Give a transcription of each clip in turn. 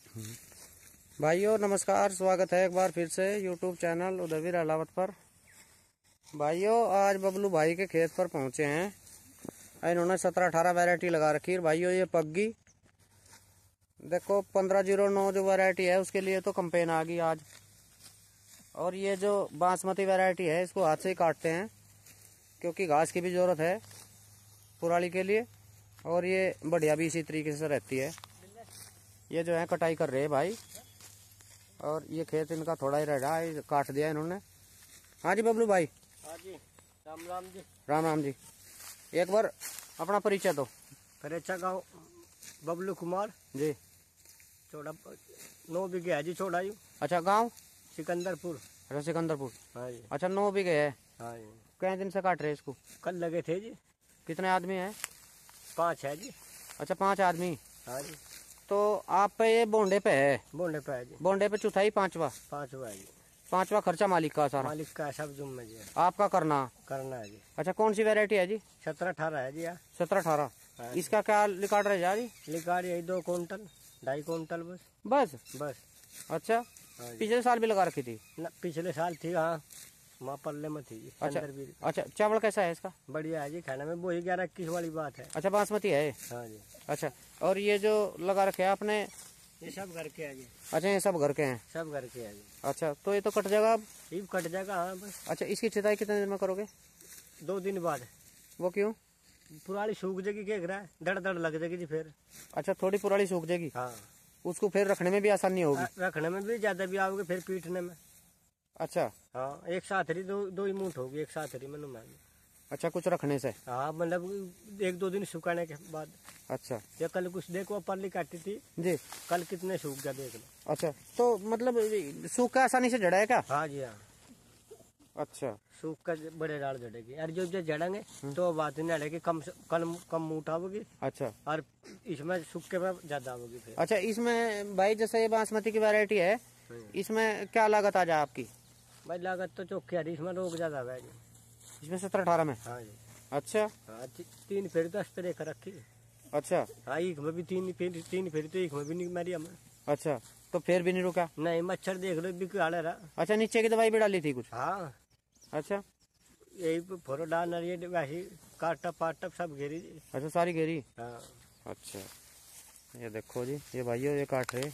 भाइयों नमस्कार, स्वागत है एक बार फिर से यूट्यूब चैनल उदयवीर अहलावत पर। भाइयों आज बबलू भाई के खेत पर पहुंचे हैं। इन्होंने 17-18 वैरायटी लगा रखी है। भाइयों ये पग्गी देखो 1509 जो वैरायटी है उसके लिए तो कंपेन आ गई आज। और ये जो बासमती वैरायटी है इसको हाथ से ही काटते हैं क्योंकि घास की भी जरूरत है पुराली के लिए, और ये बढ़िया भी इसी तरीके से रहती है। ये जो है कटाई कर रहे हैं भाई, और ये खेत इनका थोड़ा ही रह रहा है, काट दिया इन्होंने। हाँ जी बबलू भाई। हाँ जी, राम राम जी। राम राम जी। एक बार अपना परिचय दो। परिचय गाँव बबलू कुमार जी। छोड़ा 9 बीघे है जी, छोड़ा यू। अच्छा गांव सिकंदरपुर। अच्छा सिकंदरपुर। हाँ जी। अच्छा 9 बीघे है। हाँ जी। कितने दिन से काट रहे इसको? कल लगे थे जी। कितने आदमी हैं? 5 है जी। अच्छा 5 आदमी। हाँ जी। तो आप पे ये बोंडे पे है? बोंडे पे है जी। बोंडे पे चौथाई पांचवा है जी। पांचवा खर्चा मालिक का सारा? मालिक का सब जुम्मे जी, आपका करना है जी। अच्छा कौन सी वैरायटी है जी? 17-18 है जी। 17-18। हाँ इसका क्या रिकॉर्ड रह जा जी? लिकाड़ यही 2 कुंटल 2.5 कुंटल बस। बस। अच्छा हाँ पिछले साल भी लगा रखी थी? न, पिछले साल थी। हाँ वहाँ पल्ले में थी जी। अच्छा भी। अच्छा चावल कैसा है इसका? बढ़िया है जी, खाने में वही 11-21 वाली बात है। अच्छा बासमती है। हाँ जी। अच्छा और ये जो लगा रखे है आपने? ये सब घर के है जी। अच्छा ये सब घर के हैं? सब घर के है जी। अच्छा तो ये तो कट जाएगा अब? ये कट जाएगा हाँ बस। अच्छा इसकी छिटाई कितने दिन में करोगे? 2 दिन बाद। वो क्यों? पुरानी सूख जाएगी, क्या रहा है, दड़ लग जाएगी जी फिर। अच्छा थोड़ी पुरानी सूख जाएगी। हाँ उसको फिर रखने में भी आसानी होगी? रखने में भी ज्यादा भी आओगे फिर पीटने में। अच्छा हाँ एक साथ ही दो ही मूठ होगी एक साथ ही मैं। अच्छा कुछ रखने से? हाँ मतलब 1-2 दिन सुखाने के बाद। अच्छा ये कल कुछ देखो परली काटी थी जी, कल कितने सूख गया देख लो। अच्छा तो मतलब सूख का आसानी से जड़ा है क्या? हाँ जी हाँ। अच्छा सूख कर बड़े डाल जड़ेगी, और जो जड़ेंगे तो बात नहीं अड़ेगी, कम मूठ आओगी। अच्छा और इसमें सूखे में ज्यादा आओगी फिर। अच्छा इसमें भाई जैसे ये बासमती की वैरायटी है इसमें क्या लागत आ जाए आपकी? भाई लागत तो चौकी आ रही, इसमें रोग ज्यादा है इसमें 17-18 में? हाँ जी। अच्छा हाँ 3 फेरी तो स्प्रे कर रखी। अच्छा हाँ एक में भी 3 फेरी तो एक में भी नहीं मारी हमें। अच्छा तो फिर भी नहीं रुका? नहीं मच्छर देख लो बिकाड़ा रहा। अच्छा नीचे की दवाई भी डाली थी कुछ? हाँ अच्छा यही फोटो डाल रही है वैसे काटप पाटप सब घेरी। अच्छा सारी घेरी? हाँ। अच्छा ये देखो जी ये भाइयों ये काट रहे,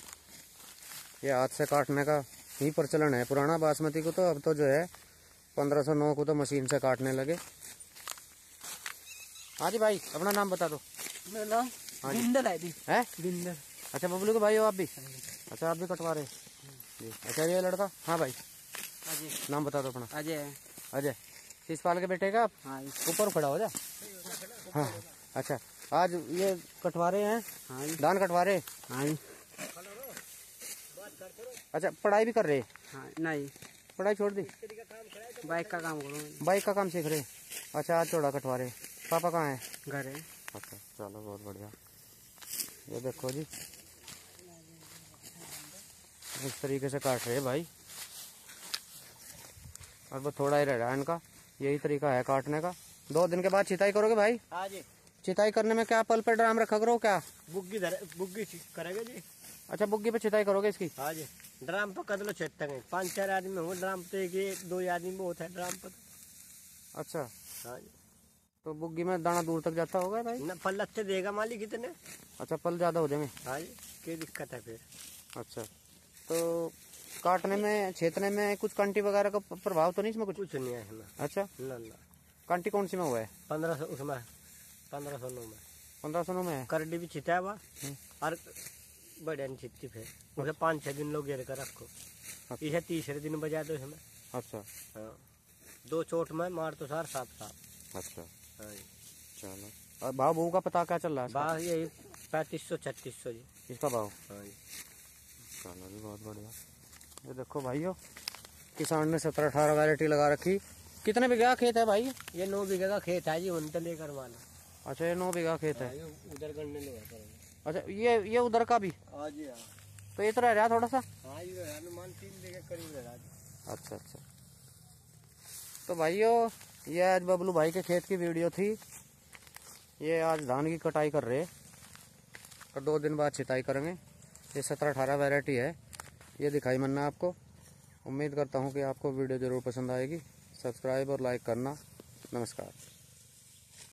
ये हाथ से काटने का ही प्रचलन है पुराना बासमती को, तो अब तो जो है 1509 को तो मशीन से काटने लगे। हाँ जी भाई अपना नाम बता दो। मेरा नाम बिंदल है जी। है बिंदल। अच्छा बबलू के भाई हो आप भी? अच्छा आप भी कटवा रहे जी? अच्छा ये लड़का? हाँ भाई नाम बता दो अपना। अजय। अजय शिषपाल के बेटे का आप? हाँ ऊपर खड़ा हो जा। हाँ अच्छा आज ये कटवा रहे हैं? हाँ धान कटवा रहे? हाँ अच्छा पढ़ाई भी कर रहे? हाँ नहीं पढ़ाई छोड़ दी, बाइक का काम करो। बाइक का काम सीख रहे? अच्छा आज चौड़ा कटवा रहे। पापा कहाँ है? घर है। अच्छा चलो बहुत बढ़िया। ये देखो जी इस तरीके से काट रहे भाई, और वो थोड़ा ही रह रहा है इनका, यही तरीका है काटने का। 2 दिन के बाद छिताई करोगे भाई? हाँ जी। छिताई करने में क्या पल पे ड्राम रखा करो क्या? बुग्गी करेंगे जी। अच्छा बुग्गी पे छिताई करोगे इसकी? हाँ जी। ड्राम पर कदलो छेदेंगे, 5-4 आदमी होंगे ड्राम पे, 1-2 आदमी बहुत है ड्राम पर। अच्छा हाँ जी। तो बुग्गी में दाना दूर तक जाता होगा भाई? न पल अच्छे देगा मालिक इतने। अच्छा पल ज्यादा हो जाएंगे? हाँ जी क्या दिक्कत है फिर। अच्छा तो काटने में छेदने में कुछ कंटी वगैरह का प्रभाव तो नहीं इसमें? कुछ नहीं है इसमें। अच्छा ना कंटी कौन सी में हुआ है? 1500 उसमें 1509 में। 1509 में है? करडी भी छिटा हुआ और बढ़िया नहीं छिटती फिर उसे 5-6 दिन लोग घेर कर रखो। अच्छा। इसे तीसरे दिन बजा दो इसमें। अच्छा हाँ 2 चोट में मार तो सार साफ। अच्छा हाँ चलो और भाव का पता क्या चल रहा है? भाव यही 3500-3600 जी इसका भाव। हाँ जी चलो जी बहुत बढ़िया। ये देखो भाइयों किसान ने 17-18 वैरायटी लगा रखी। कितने बीघा खेत है भाई? ये 9 बीघे का खेत है जी, उनसे लेकर माना। अच्छा ये 9 बीघा खेत है। उधर गन्ने लो। अच्छा ये उधर का भी? हाँ जी हाँ। तो ये तो रह रहा थोड़ा सा? हाँ ये अनुमान 3 बीघे करीब रह रहा। अच्छा अच्छा तो भाइयों ये आज बबलू भाई के खेत की वीडियो थी। ये आज धान की कटाई कर रहे और 2 दिन बाद छिताई करेंगे। ये 17-18 वैरायटी है, ये दिखाई मन्ना आपको। उम्मीद करता हूँ कि आपको वीडियो ज़रूर पसंद आएगी। सब्सक्राइब और लाइक करना। नमस्कार।